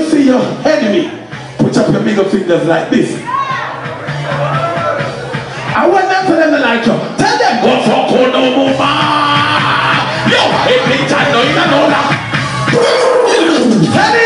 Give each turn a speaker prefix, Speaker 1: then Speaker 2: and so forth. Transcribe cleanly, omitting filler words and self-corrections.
Speaker 1: you see your enemy, put up your middle fingers like this. I want them for them to like you. Tell them, go for Konomo. Yo, hey, bitch, I know you know that. Tell